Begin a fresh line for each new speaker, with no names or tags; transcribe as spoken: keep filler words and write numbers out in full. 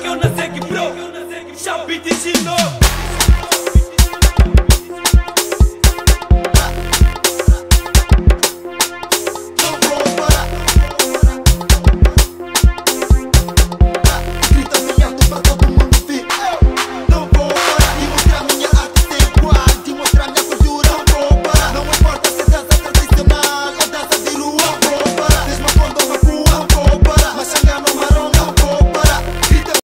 que eu não sei que bro. Já pedi de novo.